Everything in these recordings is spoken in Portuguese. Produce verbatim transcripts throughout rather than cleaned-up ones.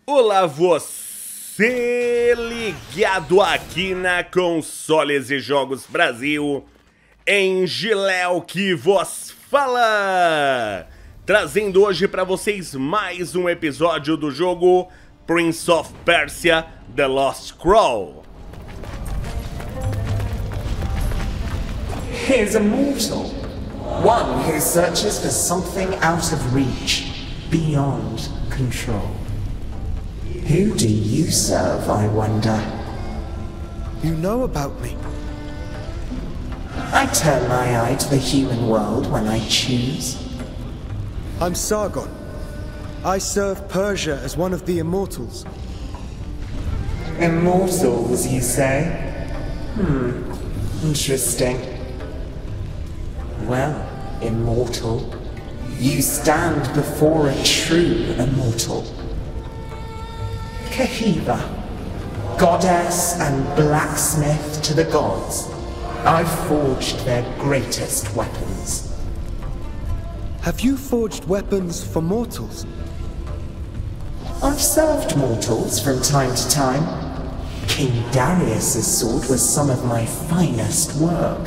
Olá, você ligado aqui na Consoles e Jogos Brasil, em Giléu que vos fala, trazendo hoje para vocês mais um episódio do jogo Prince of Persia: The Lost Scroll. Here's a mortal, one who searches for something out of reach, beyond control. Who do you serve, I wonder? You know about me. I turn my eye to the human world when I choose. I'm Sargon. I serve Persia as one of the Immortals. Immortals, you say? Hmm, interesting. Well, immortal, you stand before a true immortal. Kahiva, goddess and blacksmith to the gods, I've forged their greatest weapons. Have you forged weapons for mortals? I've served mortals from time to time. King Darius's sword was some of my finest work.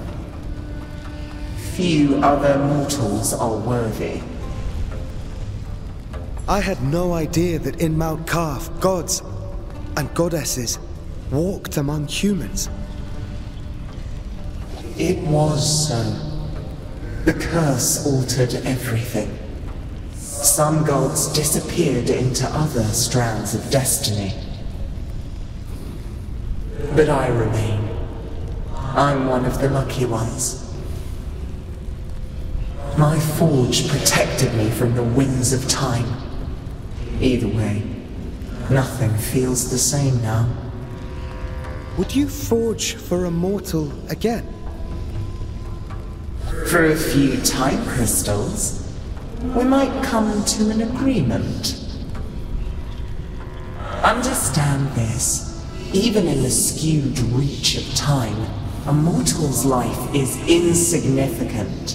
Few other mortals are worthy. I had no idea that in Mount Kaf, gods and goddesses walked among humans. It was so. The curse altered everything. Some gods disappeared into other strands of destiny. But I remain. I'm one of the lucky ones. My forge protected me from the winds of time. Either way, nothing feels the same now. Would you forge for a mortal again? For a few time crystals, we might come to an agreement. Understand this. Even in the skewed reach of time, a mortal's life is insignificant.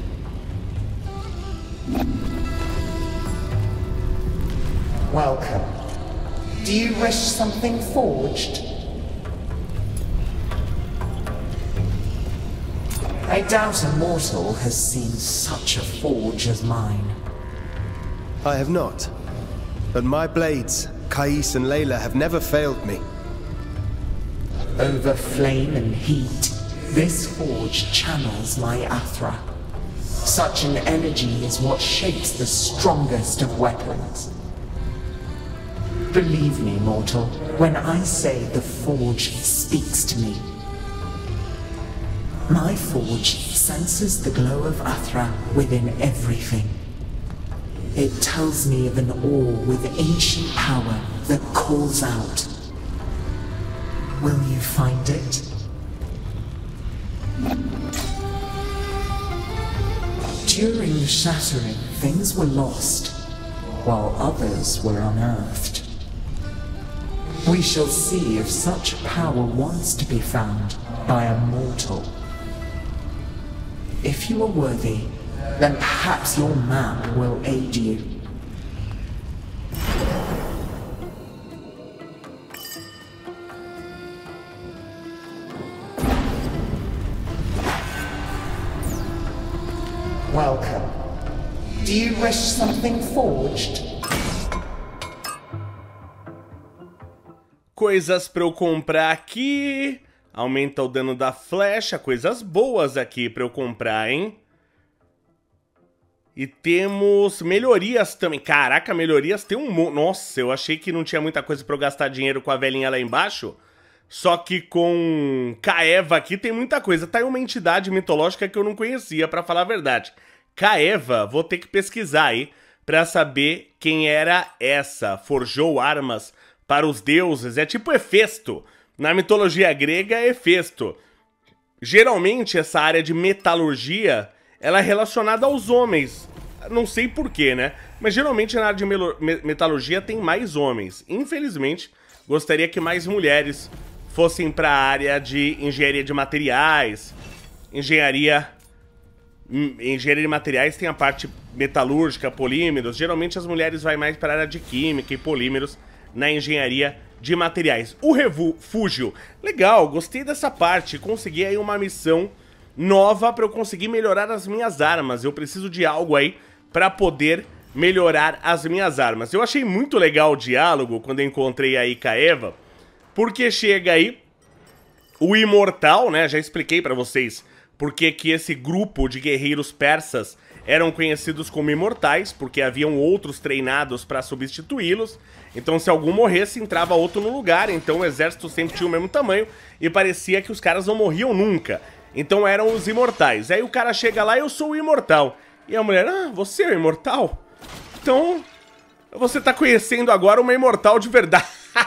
Welcome. Do you wish something forged? I doubt a mortal has seen such a forge as mine. I have not. But my blades, Kais and Layla, have never failed me. Over flame and heat, this forge channels my Athra. Such an energy is what shapes the strongest of weapons. Believe me, mortal, when I say the forge speaks to me. My forge senses the glow of Athra within everything. It tells me of an ore with ancient power that calls out. Will you find it? During the shattering, things were lost, while others were unearthed. We shall see if such power wants to be found by a mortal. If you are worthy, then perhaps your map will aid you. Welcome. Do you wish something forged? Coisas para eu comprar aqui. Aumenta o dano da flecha. Coisas boas aqui para eu comprar, hein? E temos melhorias também. Caraca, melhorias tem um monte. Nossa, eu achei que não tinha muita coisa para eu gastar dinheiro com a velhinha lá embaixo. Só que com Kaeva aqui tem muita coisa. Tá aí uma entidade mitológica que eu não conhecia, pra falar a verdade. Kaeva, vou ter que pesquisar aí pra saber quem era essa. Forjou armas para os deuses. É tipo Hefesto. Na mitologia grega é Hefesto. Geralmente essa área de metalurgia, ela é relacionada aos homens. Não sei porquê, né? Mas geralmente na área de metalurgia tem mais homens. Infelizmente, gostaria que mais mulheres fossem para a área de engenharia de materiais, engenharia em engenharia de materiais tem a parte metalúrgica, polímeros. Geralmente as mulheres vão mais para a área de química e polímeros na engenharia de materiais. O refúgio, legal, gostei dessa parte. Consegui aí uma missão nova para eu conseguir melhorar as minhas armas. Eu preciso de algo aí para poder melhorar as minhas armas. Eu achei muito legal o diálogo quando eu encontrei aí com a Eva, porque chega aí o Imortal, né? Já expliquei para vocês porque que esse grupo de guerreiros persas eram conhecidos como imortais, porque haviam outros treinados para substituí-los. Então se algum morresse, entrava outro no lugar. Então o exército sempre tinha o mesmo tamanho e parecia que os caras não morriam nunca. Então eram os imortais. Aí o cara chega lá, eu sou o imortal. E a mulher, ah, você é o imortal? Então você tá conhecendo agora uma imortal de verdade.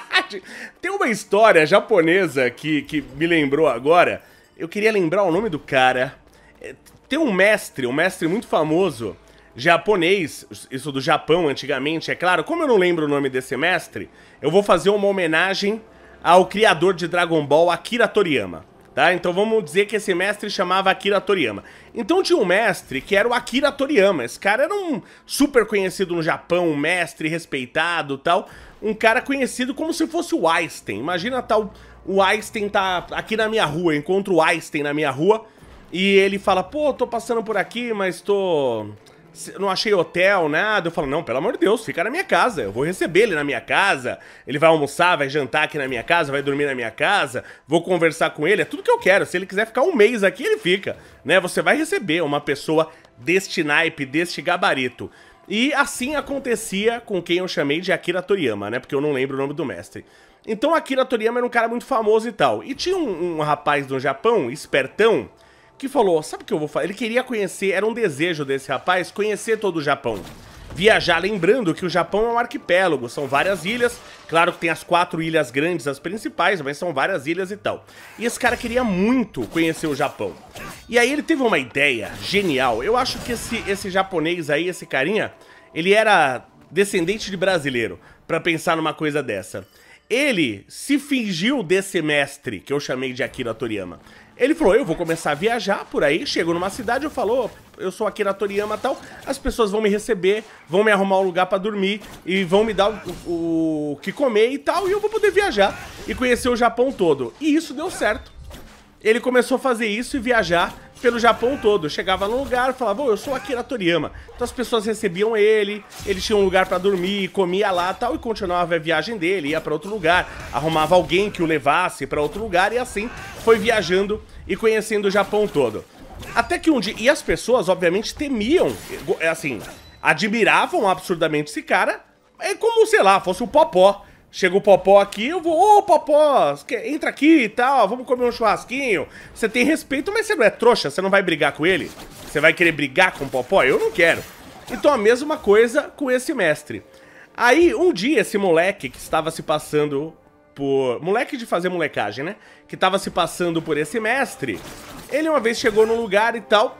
Tem uma história japonesa que, que me lembrou agora. Eu queria lembrar o nome do cara. Tem um mestre, um mestre muito famoso, japonês, isso do Japão antigamente, é claro. Como eu não lembro o nome desse mestre, eu vou fazer uma homenagem ao criador de Dragon Ball, Akira Toriyama, tá? Então vamos dizer que esse mestre chamava Akira Toriyama. Então tinha um mestre que era o Akira Toriyama. Esse cara era um super conhecido no Japão, um mestre respeitado e tal. Um cara conhecido como se fosse o Einstein. Imagina tal... O Einstein tá aqui na minha rua, eu encontro o Einstein na minha rua e ele fala, pô, tô passando por aqui, mas tô... não achei hotel, nada. Eu falo, não, pelo amor de Deus, fica na minha casa, eu vou receber ele na minha casa, ele vai almoçar, vai jantar aqui na minha casa, vai dormir na minha casa, vou conversar com ele, é tudo que eu quero. Se ele quiser ficar um mês aqui, ele fica, né? Você vai receber uma pessoa deste naipe, deste gabarito. E assim acontecia com quem eu chamei de Akira Toriyama, né? Porque eu não lembro o nome do mestre. Então Akira Toriyama era um cara muito famoso e tal. E tinha um, um rapaz do Japão, espertão, que falou, sabe o que eu vou fazer? Ele queria conhecer, era um desejo desse rapaz, conhecer todo o Japão. Viajar, lembrando que o Japão é um arquipélago, são várias ilhas. Claro que tem as quatro ilhas grandes, as principais, mas são várias ilhas e tal. E esse cara queria muito conhecer o Japão. E aí ele teve uma ideia genial. Eu acho que esse, esse japonês aí, esse carinha, ele era descendente de brasileiro, pra pensar numa coisa dessa. Ele se fingiu desse mestre, que eu chamei de Akira Toriyama. Ele falou, eu vou começar a viajar por aí, chego numa cidade, eu falo, oh, eu sou Akira Toriyama e tal, as pessoas vão me receber, vão me arrumar um lugar pra dormir e vão me dar o, o, o que comer e tal, e eu vou poder viajar e conhecer o Japão todo. E isso deu certo. Ele começou a fazer isso e viajar pelo Japão todo. Chegava num lugar e falava, oh, eu sou Akira Toriyama. Então as pessoas recebiam ele, ele tinha um lugar pra dormir, comia lá e tal, e continuava a viagem dele, ia pra outro lugar, arrumava alguém que o levasse pra outro lugar, e assim foi viajando e conhecendo o Japão todo. Até que um dia... E as pessoas, obviamente, temiam, assim, admiravam absurdamente esse cara, é como, sei lá, fosse o Popó. Chega o Popó aqui, eu vou, ô Popó, entra aqui e tal, vamos comer um churrasquinho. Você tem respeito, mas você não é trouxa, você não vai brigar com ele? Você vai querer brigar com o Popó? Eu não quero. Então a mesma coisa com esse mestre. Aí, um dia, esse moleque que estava se passando por... Moleque de fazer molecagem, né? Que estava se passando por esse mestre, ele uma vez chegou num lugar e tal,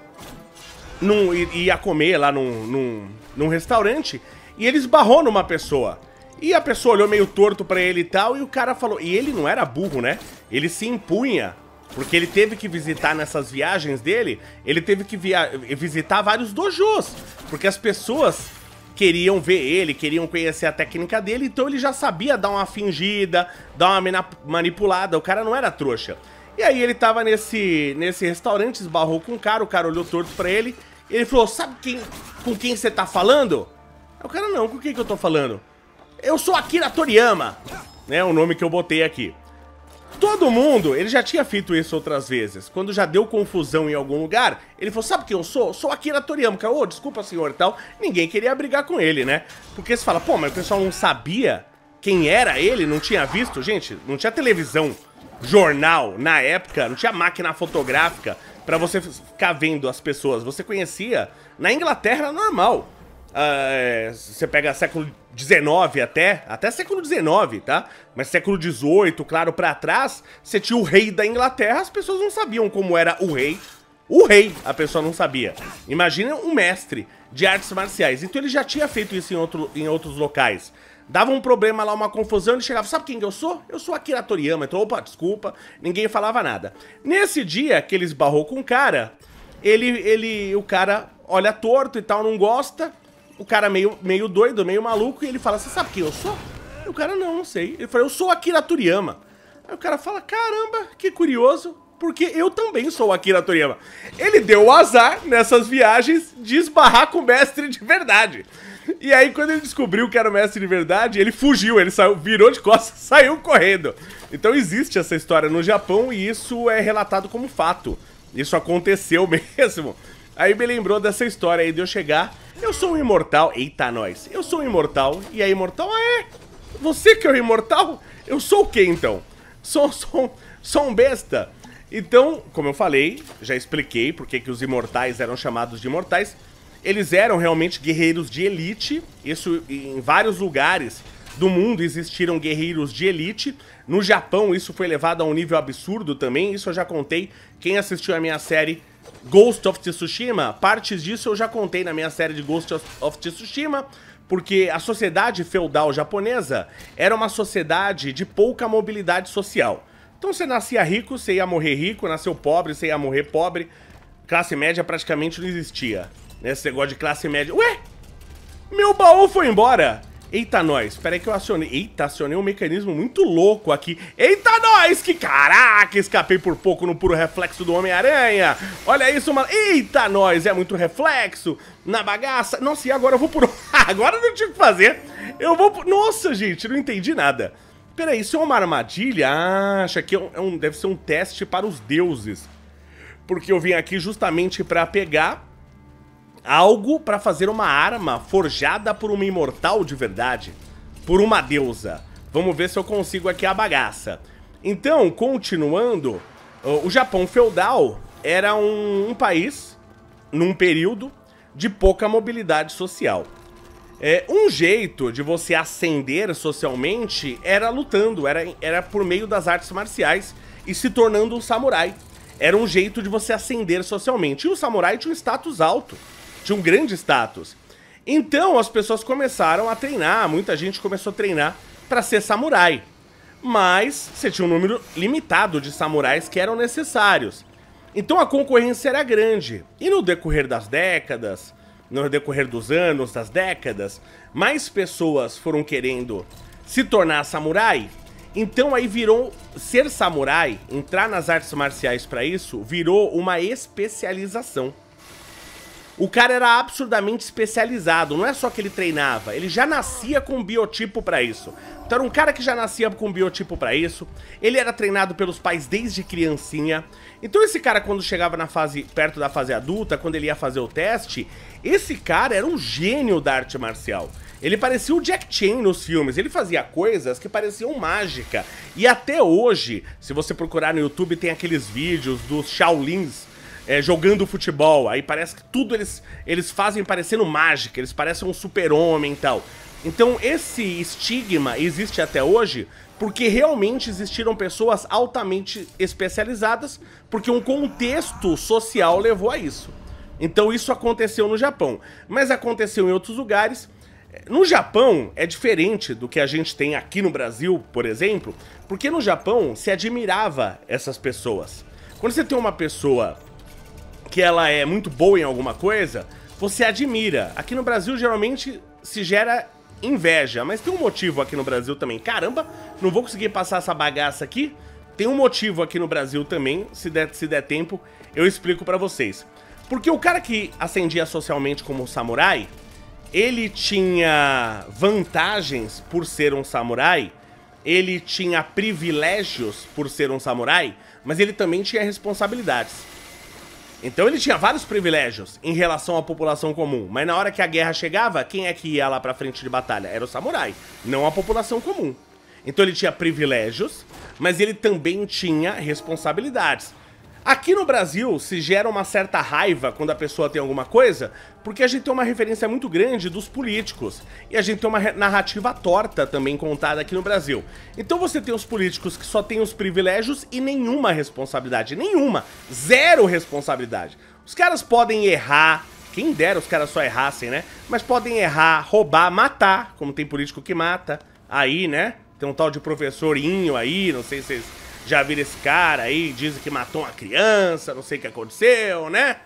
num, ia comer lá num, num, num restaurante, e ele esbarrou numa pessoa. E a pessoa olhou meio torto pra ele e tal, e o cara falou... E ele não era burro, né? Ele se impunha, porque ele teve que visitar nessas viagens dele, ele teve que via visitar vários dojos, porque as pessoas queriam ver ele, queriam conhecer a técnica dele, então ele já sabia dar uma fingida, dar uma manipulada, o cara não era trouxa. E aí ele tava nesse, nesse restaurante, esbarrou com o cara, o cara olhou torto pra ele, e ele falou, sabe quem, com quem você tá falando? O cara, não, com quem que eu tô falando? Eu sou Akira Toriyama, né, o nome que eu botei aqui. Todo mundo, ele já tinha feito isso outras vezes. Quando já deu confusão em algum lugar, ele falou, sabe quem eu sou? Sou Akira Toriyama. Ô, oh, desculpa, senhor, e tal. Ninguém queria brigar com ele, né? Porque você fala, pô, mas o pessoal não sabia quem era ele, não tinha visto. Gente, não tinha televisão, jornal, na época, não tinha máquina fotográfica pra você ficar vendo as pessoas. Você conhecia, na Inglaterra, normal. Uh, você pega século dezenove até, até século dezenove, tá? Mas século dezoito, claro, pra trás, você tinha o rei da Inglaterra, as pessoas não sabiam como era o rei. O rei, a pessoa não sabia. Imagina um mestre de artes marciais. Então ele já tinha feito isso em, outro, em outros locais. Dava um problema lá, uma confusão, ele chegava, sabe quem que eu sou? Eu sou Akira Toriyama. Então, opa, desculpa, ninguém falava nada. Nesse dia que ele esbarrou com o cara... ele, ele, o cara olha torto e tal, não gosta. O cara meio, meio doido, meio maluco, e ele fala, você sabe quem eu sou? E o cara, não, não sei. Ele fala, eu sou Akira Toriyama. Aí o cara fala, caramba, que curioso, porque eu também sou Akira Toriyama. Ele deu o azar, nessas viagens, de esbarrar com o mestre de verdade. E aí, quando ele descobriu que era o mestre de verdade, ele fugiu, ele saiu, virou de costas, saiu correndo. Então existe essa história no Japão e isso é relatado como fato. Isso aconteceu mesmo. Aí me lembrou dessa história aí de eu chegar, eu sou um imortal, eita nós, eu sou um imortal, e aí imortal, ah é? Você que é o imortal? Eu sou o quê então? Sou, sou, sou um besta. Então, como eu falei, já expliquei porque que os imortais eram chamados de imortais. Eles eram realmente guerreiros de elite, isso em vários lugares do mundo existiram guerreiros de elite. No Japão isso foi levado a um nível absurdo também, isso eu já contei. Quem assistiu a minha série Ghost of Tsushima, partes disso eu já contei na minha série de Ghost of Tsushima, porque a sociedade feudal japonesa era uma sociedade de pouca mobilidade social. Então você nascia rico, você ia morrer rico, nasceu pobre, você ia morrer pobre, classe média praticamente não existia. Esse negócio de classe média... Ué? Meu baú foi embora! Eita, nós! Espera aí que eu acionei... Eita, acionei um mecanismo muito louco aqui. Eita, nós! Que caraca! Escapei por pouco no puro reflexo do Homem-Aranha! Olha isso, mano! Eita, nós! É muito reflexo na bagaça. Nossa, e agora eu vou por... agora não tinha o que fazer. Eu vou por... Nossa, gente, não entendi nada. Pera aí, isso é uma armadilha? Ah, acho que é um, é um, deve ser um teste para os deuses. Porque eu vim aqui justamente para pegar... algo pra fazer uma arma forjada por uma imortal de verdade, por uma deusa. Vamos ver se eu consigo aqui a bagaça. Então, continuando, o Japão feudal era um, um país, num período, de pouca mobilidade social. É, um jeito de você ascender socialmente era lutando, era, era por meio das artes marciais e se tornando um samurai. Era um jeito de você ascender socialmente. E o samurai tinha um status alto. Tinha um grande status. Então as pessoas começaram a treinar, muita gente começou a treinar para ser samurai. Mas você tinha um número limitado de samurais que eram necessários. Então a concorrência era grande. E no decorrer das décadas, no decorrer dos anos, das décadas, mais pessoas foram querendo se tornar samurai. Então aí virou, ser samurai, entrar nas artes marciais para isso, virou uma especialização. O cara era absurdamente especializado, não é só que ele treinava, ele já nascia com um biotipo pra isso. Então era um cara que já nascia com um biotipo pra isso, ele era treinado pelos pais desde criancinha. Então esse cara, quando chegava na fase, perto da fase adulta, quando ele ia fazer o teste, esse cara era um gênio da arte marcial. Ele parecia o Jack Chan nos filmes, ele fazia coisas que pareciam mágica. E até hoje, se você procurar no YouTube, tem aqueles vídeos dos Shaolins, É, jogando futebol, aí parece que tudo eles, eles fazem parecendo mágica, eles parecem um super-homem e tal. Então esse estigma existe até hoje porque realmente existiram pessoas altamente especializadas, porque um contexto social levou a isso. Então isso aconteceu no Japão, mas aconteceu em outros lugares. No Japão é diferente do que a gente tem aqui no Brasil, por exemplo, porque no Japão se admirava essas pessoas. Quando você tem uma pessoa que ela é muito boa em alguma coisa, você admira. Aqui no Brasil, geralmente, se gera inveja, mas tem um motivo aqui no Brasil também. Caramba, não vou conseguir passar essa bagaça aqui. Tem um motivo aqui no Brasil também, se der, se der tempo, eu explico pra vocês. Porque o cara que ascendia socialmente como samurai, ele tinha vantagens por ser um samurai, ele tinha privilégios por ser um samurai, mas ele também tinha responsabilidades. Então ele tinha vários privilégios em relação à população comum, mas na hora que a guerra chegava, quem é que ia lá pra frente de batalha? Era o samurai, não a população comum. Então ele tinha privilégios, mas ele também tinha responsabilidades. Aqui no Brasil se gera uma certa raiva quando a pessoa tem alguma coisa, porque a gente tem uma referência muito grande dos políticos. E a gente tem uma narrativa torta também contada aqui no Brasil. Então você tem os políticos que só têm os privilégios e nenhuma responsabilidade. Nenhuma. Zero responsabilidade. Os caras podem errar, quem dera os caras só errassem, né? Mas podem errar, roubar, matar, como tem político que mata. Aí, né? Tem um tal de professorinho aí, não sei se vocês já viram esse cara aí, dizem que matou uma criança, não sei o que aconteceu, né?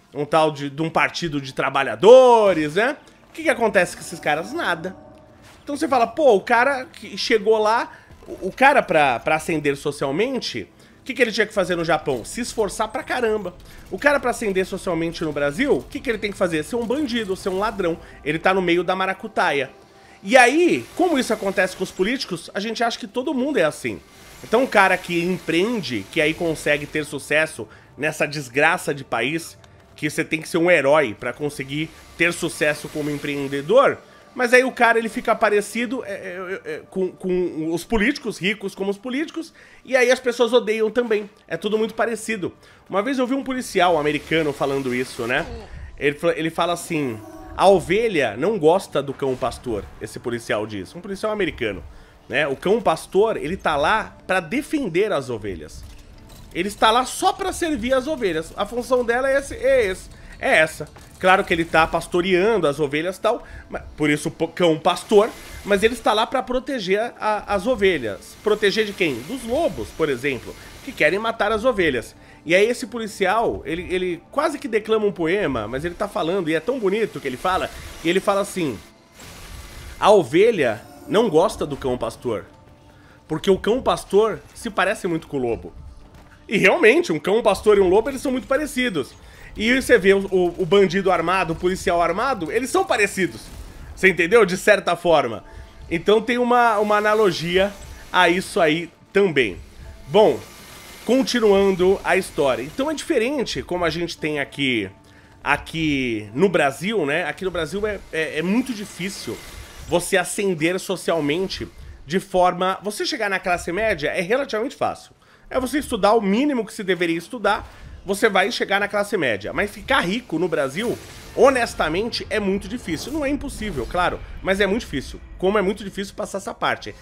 um tal de, de um partido de trabalhadores, né? O que que acontece com esses caras? Nada. Então você fala, pô, o cara que chegou lá, o cara pra, pra ascender socialmente, o que que ele tinha que fazer no Japão? Se esforçar pra caramba. O cara pra ascender socialmente no Brasil, o que que ele tem que fazer? Ser um bandido, ser um ladrão. Ele tá no meio da maracutaia. E aí, como isso acontece com os políticos, a gente acha que todo mundo é assim. Então um cara que empreende, que aí consegue ter sucesso nessa desgraça de país, que você tem que ser um herói pra conseguir ter sucesso como empreendedor, mas aí o cara ele fica parecido é, é, é, com, com os políticos, ricos como os políticos, e aí as pessoas odeiam também. É tudo muito parecido. Uma vez eu vi um policial americano falando isso, né? Ele, ele fala assim, a ovelha não gosta do cão pastor, esse policial diz, um policial americano. Né? O cão pastor, ele tá lá pra defender as ovelhas. Ele está lá só pra servir as ovelhas. A função dela é, esse, é, esse, é essa. Claro que ele tá pastoreando as ovelhas e tal, por isso cão pastor, mas ele está lá pra proteger a, as ovelhas. Proteger de quem? Dos lobos, por exemplo, que querem matar as ovelhas. E aí esse policial, ele, ele quase que declama um poema, mas ele tá falando, e é tão bonito que ele fala, e ele fala assim, a ovelha não gosta do cão pastor, porque o cão pastor se parece muito com o lobo. E realmente, um cão pastor e um lobo, eles são muito parecidos. E você vê o, o, o bandido armado, o policial armado, eles são parecidos. Você entendeu? De certa forma. Então tem uma, uma analogia a isso aí também. Bom, continuando a história. Então é diferente como a gente tem aqui, aqui no Brasil, né? Aqui no Brasil é, é, é muito difícil você ascender socialmente de forma... Você chegar na classe média é relativamente fácil. É você estudar o mínimo que se deveria estudar, você vai chegar na classe média. Mas ficar rico no Brasil, honestamente, é muito difícil. Não é impossível, claro, mas é muito difícil. Como é muito difícil passar essa parte.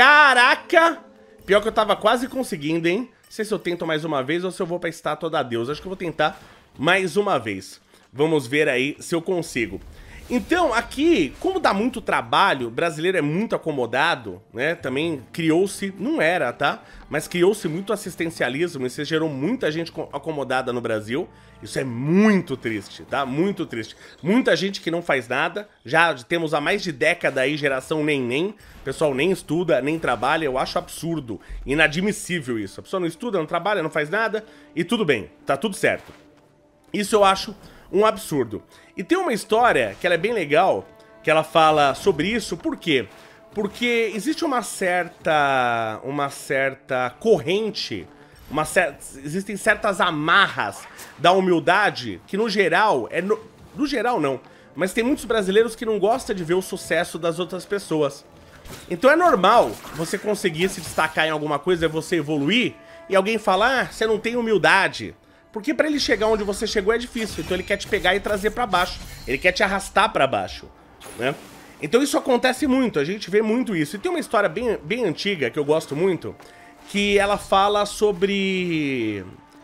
Caraca! Pior que eu tava quase conseguindo, hein? Não sei se eu tento mais uma vez ou se eu vou pra estátua da Deus. Acho que eu vou tentar mais uma vez. Vamos ver aí se eu consigo. Então, aqui, como dá muito trabalho, o brasileiro é muito acomodado, né? Também criou-se, não era, tá? Mas criou-se muito assistencialismo, e isso gerou muita gente acomodada no Brasil. Isso é muito triste, tá? Muito triste. Muita gente que não faz nada, já temos há mais de década aí geração nem-nem, o pessoal nem estuda, nem trabalha, eu acho absurdo, inadmissível isso. A pessoa não estuda, não trabalha, não faz nada, e tudo bem, tá tudo certo. Isso eu acho um absurdo. E tem uma história que ela é bem legal, que ela fala sobre isso, por quê? Porque existe uma certa, uma certa corrente, uma certa, existem certas amarras da humildade, que no geral, é no, no geral não, mas tem muitos brasileiros que não gostam de ver o sucesso das outras pessoas. Então é normal você conseguir se destacar em alguma coisa, você evoluir, e alguém falar, ah, você não tem humildade. Porque pra ele chegar onde você chegou é difícil, então ele quer te pegar e trazer pra baixo. Ele quer te arrastar pra baixo, né? Então isso acontece muito, a gente vê muito isso. E tem uma história bem, bem antiga, que eu gosto muito, que ela fala sobre...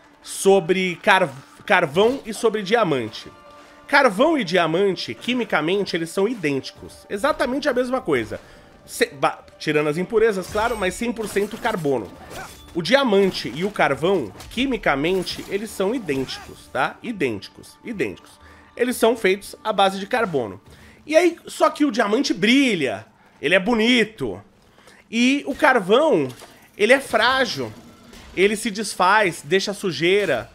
sobre car, carvão e sobre diamante. Carvão e diamante, quimicamente, eles são idênticos. Exatamente a mesma coisa. Se, bah, tirando as impurezas, claro, mas cem por cento carbono. O diamante e o carvão, quimicamente, eles são idênticos, tá? Idênticos, idênticos. Eles são feitos à base de carbono. E aí, só que o diamante brilha, ele é bonito. E o carvão, ele é frágil. Ele se desfaz, deixa sujeira.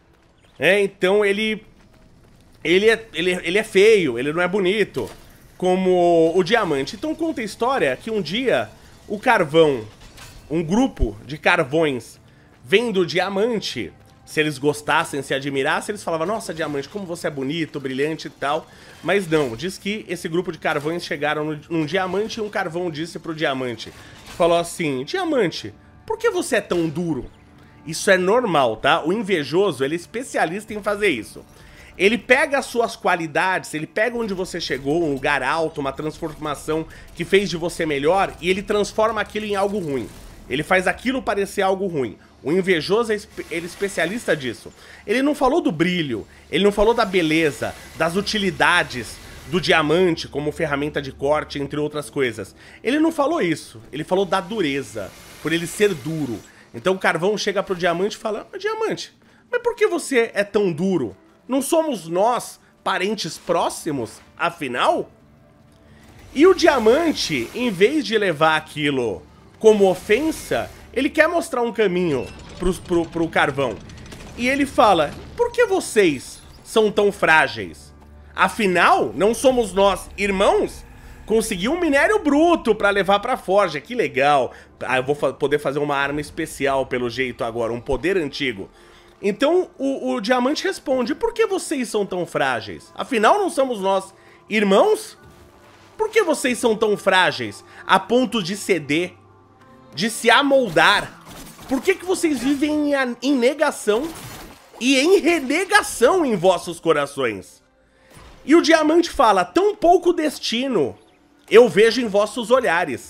É, então ele, ele, é, ele, ele é feio, ele não é bonito como o diamante. Então conta a história que um dia o carvão... um grupo de carvões vendo o diamante, se eles gostassem, se admirassem, eles falavam, nossa, diamante, como você é bonito, brilhante e tal. Mas não, diz que esse grupo de carvões chegaram no, num diamante e um carvão disse pro diamante, falou assim, diamante, por que você é tão duro? Isso é normal, tá? O invejoso, ele é especialista em fazer isso. Ele pega as suas qualidades, ele pega onde você chegou, um lugar alto, uma transformação que fez de você melhor, e ele transforma aquilo em algo ruim. Ele faz aquilo parecer algo ruim. O invejoso, ele é especialista disso. Ele não falou do brilho, ele não falou da beleza, das utilidades do diamante como ferramenta de corte, entre outras coisas. Ele não falou isso, ele falou da dureza, por ele ser duro. Então o carvão chega pro diamante e fala, ah, diamante, mas por que você é tão duro? Não somos nós parentes próximos, afinal? E o diamante, em vez de levar aquilo como ofensa, ele quer mostrar um caminho pro, pro, pro carvão. E ele fala, por que vocês são tão frágeis? Afinal, não somos nós irmãos? Consegui um minério bruto pra levar pra forja, que legal. Ah, eu vou fa- poder fazer uma arma especial pelo jeito agora, um poder antigo. Então o, o diamante responde, por que vocês são tão frágeis? Afinal, não somos nós irmãos? Por que vocês são tão frágeis a ponto de ceder, de se amoldar? Por que que vocês vivem em, em negação e em renegação em vossos corações? E o diamante fala, tão pouco destino eu vejo em vossos olhares.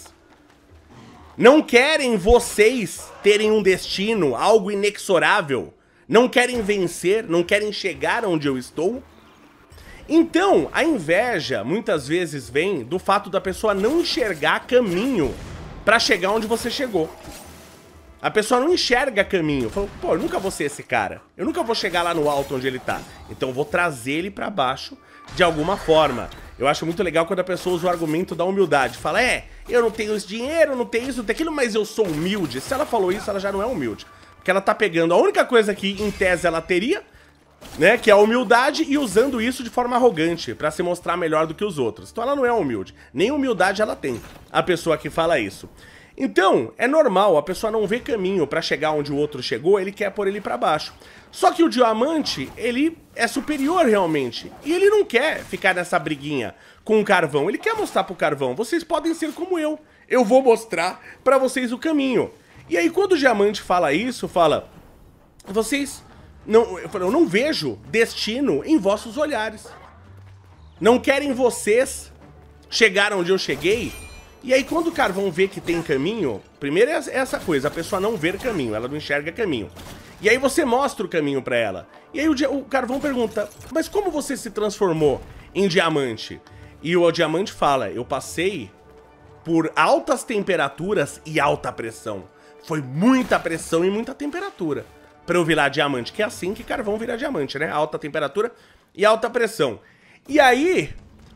Não querem vocês terem um destino, algo inexorável? Não querem vencer, não querem chegar onde eu estou? Então, a inveja muitas vezes vem do fato da pessoa não enxergar caminho pra chegar onde você chegou. A pessoa não enxerga caminho. Fala, pô, eu nunca vou ser esse cara. Eu nunca vou chegar lá no alto onde ele tá. Então eu vou trazer ele pra baixo de alguma forma. Eu acho muito legal quando a pessoa usa o argumento da humildade. Fala, é, eu não tenho esse dinheiro, não tenho isso, não tenho aquilo, mas eu sou humilde. Se ela falou isso, ela já não é humilde. Porque ela tá pegando a única coisa que, em tese, ela teria, né, que é a humildade, e usando isso de forma arrogante, pra se mostrar melhor do que os outros. Então ela não é humilde. Nem humildade ela tem, a pessoa que fala isso. Então, é normal, a pessoa não vê caminho pra chegar onde o outro chegou, ele quer pôr ele pra baixo. Só que o diamante, ele é superior realmente, e ele não quer ficar nessa briguinha com o carvão, ele quer mostrar pro carvão, vocês podem ser como eu, eu vou mostrar pra vocês o caminho. E aí quando o diamante fala isso, fala, vocês, não, eu, falo, eu não vejo destino em vossos olhares, não querem vocês chegar onde eu cheguei. E aí quando o carvão vê que tem caminho, primeiro é essa coisa, a pessoa não vê caminho, ela não enxerga caminho. E aí você mostra o caminho pra ela. E aí o, o carvão pergunta, mas como você se transformou em diamante? E o diamante fala, eu passei por altas temperaturas e alta pressão. Foi muita pressão e muita temperatura pra eu virar diamante, que é assim que carvão vira diamante, né? Alta temperatura e alta pressão. E aí...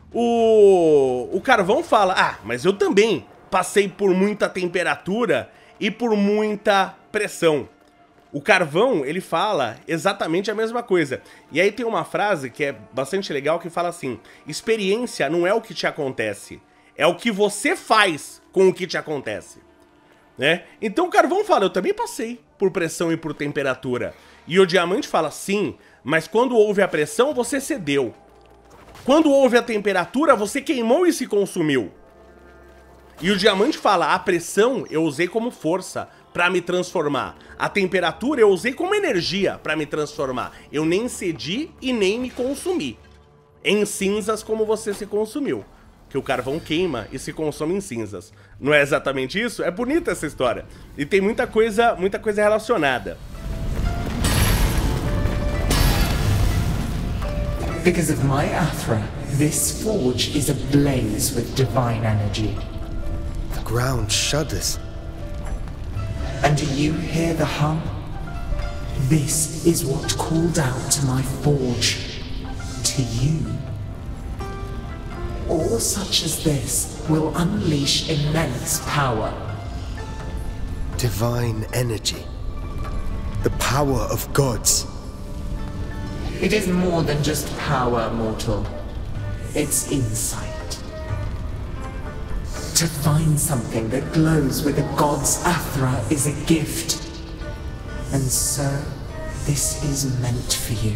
O, o carvão fala, ah, mas eu também passei por muita temperatura e por muita pressão. O carvão, ele fala exatamente a mesma coisa. E aí tem uma frase que é bastante legal que fala assim, experiência não é o que te acontece, é o que você faz com o que te acontece. Né? Então o carvão fala, eu também passei por pressão e por temperatura. E o diamante fala, sim, mas quando houve a pressão, você cedeu. Quando houve a temperatura, você queimou e se consumiu. E o diamante fala, a pressão eu usei como força para me transformar. A temperatura eu usei como energia para me transformar. Eu nem cedi e nem me consumi. Em cinzas como você se consumiu. Que o carvão queima e se consome em cinzas. Não é exatamente isso? É bonita essa história. E tem muita coisa, muita coisa relacionada. Because of my Athra, this forge is ablaze with divine energy. The ground shudders. And do you hear the hum? This is what called out to my forge, to you. All such as this will unleash immense power. Divine energy. The power of gods. It is more than just power, mortal. It's insight. To find something that glows with a god's Athra is a gift. And so, this is meant for you.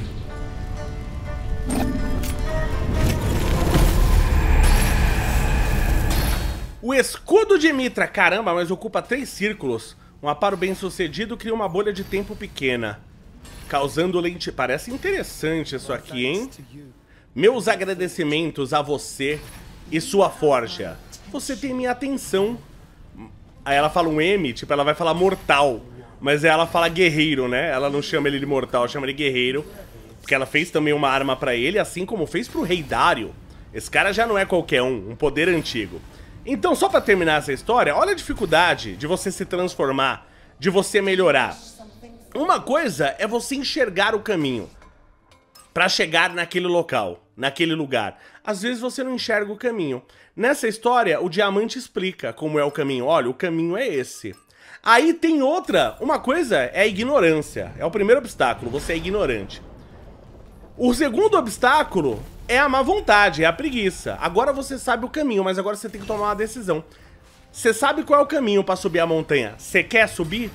O escudo de Mitra, caramba, mas ocupa três círculos. Um aparo bem sucedido cria uma bolha de tempo pequena, causando lente... Parece interessante isso aqui, hein? Meus agradecimentos a você e sua forja. Você tem minha atenção. Aí ela fala um M, tipo, ela vai falar mortal. Mas ela fala guerreiro, né? Ela não chama ele de mortal, chama ele guerreiro. Porque ela fez também uma arma pra ele, assim como fez pro Rei Dario. Esse cara já não é qualquer um, um poder antigo. Então, só pra terminar essa história, olha a dificuldade de você se transformar, de você melhorar. Uma coisa é você enxergar o caminho. pra chegar naquele local, naquele lugar. Às vezes você não enxerga o caminho. Nessa história, o diamante explica como é o caminho. Olha, o caminho é esse. Aí tem outra, uma coisa é a ignorância. É o primeiro obstáculo, você é ignorante. O segundo obstáculo é a má vontade, é a preguiça. Agora você sabe o caminho, mas agora você tem que tomar uma decisão. Você sabe qual é o caminho pra subir a montanha? Você quer subir?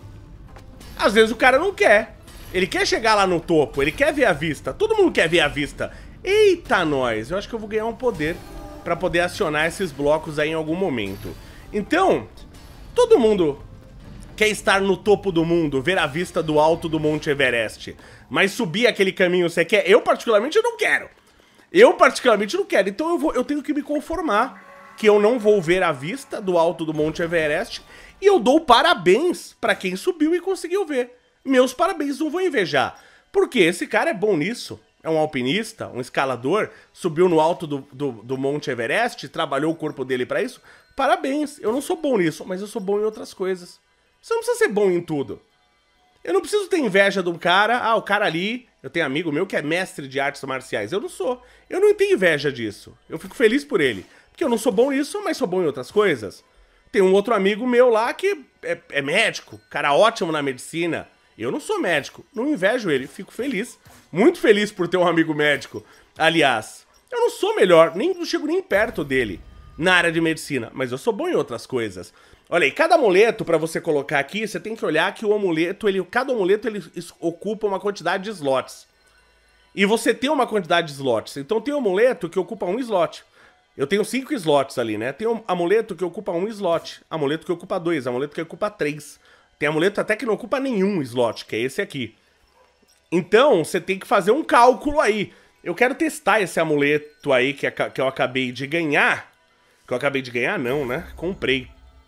Às vezes o cara não quer. Ele quer chegar lá no topo, ele quer ver a vista. Todo mundo quer ver a vista. Eita, nós! Eu acho que eu vou ganhar um poder pra poder acionar esses blocos aí em algum momento. Então, todo mundo quer estar no topo do mundo, ver a vista do alto do Monte Everest. Mas subir aquele caminho você quer? Eu particularmente não quero. Eu particularmente não quero. Então eu, vou, eu tenho que me conformar que eu não vou ver a vista do alto do Monte Everest. E eu dou parabéns pra quem subiu e conseguiu ver. Meus parabéns, não vou invejar. Porque esse cara é bom nisso. É um alpinista, um escalador, subiu no alto do, do, do Monte Everest, trabalhou o corpo dele pra isso. Parabéns, eu não sou bom nisso, mas eu sou bom em outras coisas. Você não precisa ser bom em tudo. Eu não preciso ter inveja de um cara, ah, o cara ali, eu tenho amigo meu que é mestre de artes marciais. Eu não sou. Eu não tenho inveja disso. Eu fico feliz por ele. Porque eu não sou bom nisso, mas sou bom em outras coisas. Tem um outro amigo meu lá que é, é médico, cara ótimo na medicina. Eu não sou médico, não invejo ele, fico feliz. Muito feliz por ter um amigo médico. Aliás, eu não sou melhor, nem, não chego nem perto dele na área de medicina, mas eu sou bom em outras coisas. Olha aí, cada amuleto pra você colocar aqui, você tem que olhar que o amuleto, ele, cada amuleto ele ocupa uma quantidade de slots. E você tem uma quantidade de slots, então tem um amuleto que ocupa um slot. Eu tenho cinco slots ali, né? Tem um amuleto que ocupa um slot, amuleto que ocupa dois, amuleto que ocupa três. Tem amuleto até que não ocupa nenhum slot, que é esse aqui. Então, você tem que fazer um cálculo aí. Eu quero testar esse amuleto aí que, que eu acabei de ganhar. Que eu acabei de ganhar, não, né? Comprei.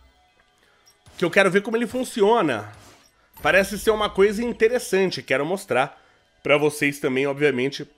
Que eu quero ver como ele funciona. Parece ser uma coisa interessante. Quero mostrar pra vocês também, obviamente,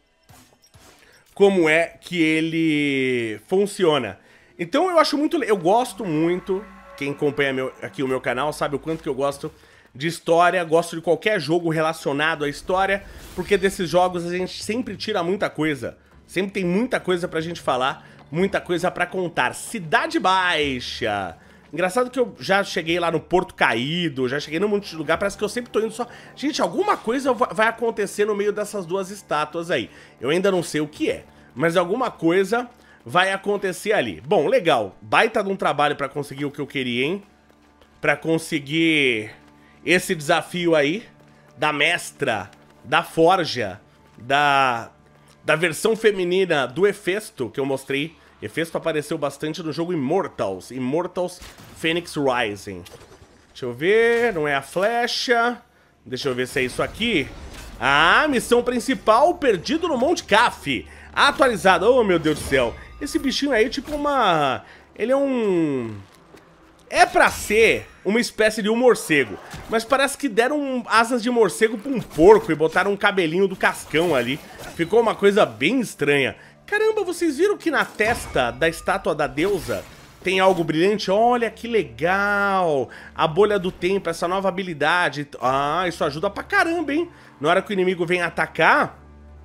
como é que ele funciona. Então, eu acho muito... Eu gosto muito... Quem acompanha meu, aqui o meu canal sabe o quanto que eu gosto de história, gosto de qualquer jogo relacionado à história, porque desses jogos a gente sempre tira muita coisa, sempre tem muita coisa pra gente falar, muita coisa pra contar. Cidade Baixa. Engraçado que eu já cheguei lá no Porto Caído, já cheguei num monte de lugar, parece que eu sempre tô indo só... Gente, alguma coisa vai acontecer no meio dessas duas estátuas aí. Eu ainda não sei o que é, mas alguma coisa... vai acontecer ali. Bom, legal. Baita de um trabalho pra conseguir o que eu queria, hein? Pra conseguir esse desafio aí da mestra, da forja, da, da versão feminina do Hefesto, que eu mostrei. Hefesto apareceu bastante no jogo Immortals. Immortals Phoenix Rising. Deixa eu ver, não é a flecha. Deixa eu ver se é isso aqui. Ah, missão principal, perdido no Monte Caf. Atualizada. Oh, meu Deus do céu. Esse bichinho aí é tipo uma... Ele é um... É pra ser uma espécie de um morcego. Mas parece que deram asas de morcego pra um porco e botaram um cabelinho do Cascão ali. Ficou uma coisa bem estranha. Caramba, vocês viram que na testa da estátua da deusa tem algo brilhante? Olha que legal. A bolha do tempo, essa nova habilidade. Ah, isso ajuda pra caramba, hein? Na hora que o inimigo vem atacar,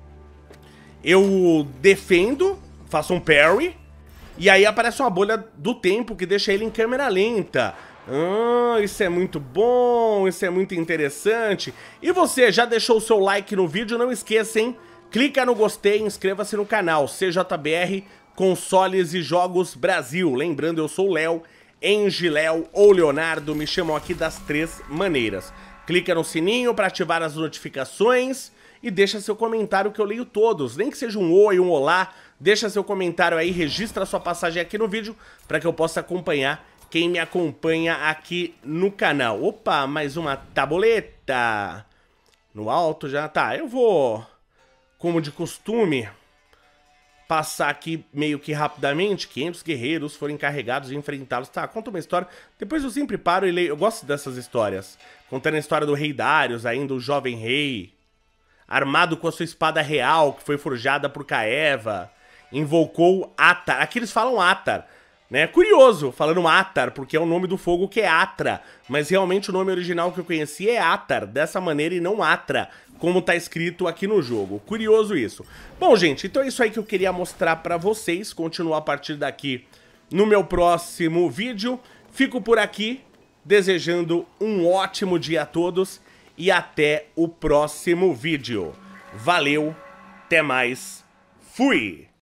eu defendo... faço um parry, e aí aparece uma bolha do tempo que deixa ele em câmera lenta. Ah, isso é muito bom, isso é muito interessante. E você, já deixou o seu like no vídeo? Não esqueça, hein? Clica no gostei e inscreva-se no canal C J B R Consoles e Jogos Brasil. Lembrando, eu sou o Léo, Engiléu ou Leonardo, me chamam aqui das três maneiras. Clica no sininho para ativar as notificações e deixa seu comentário que eu leio todos, nem que seja um oi, um olá. Deixa seu comentário aí, registra sua passagem aqui no vídeo para que eu possa acompanhar quem me acompanha aqui no canal. Opa, mais uma tabuleta. No alto já tá. Eu vou, como de costume, passar aqui meio que rapidamente. quinhentos guerreiros foram encarregados de enfrentá-los. Tá, conta uma história. Depois eu sempre paro e leio. Eu gosto dessas histórias. Contando a história do rei Darius, ainda o jovem rei, armado com a sua espada real, que foi forjada por Caeva. Invocou Atar. Aqui eles falam Atar, né? Curioso, falando Atar, porque é o nome do fogo que é Atra. Mas realmente o nome original que eu conheci é Atar, dessa maneira e não Atra, como tá escrito aqui no jogo. Curioso isso. Bom, gente, então é isso aí que eu queria mostrar pra vocês. Continuar a partir daqui no meu próximo vídeo. Fico por aqui, desejando um ótimo dia a todos e até o próximo vídeo. Valeu, até mais, fui!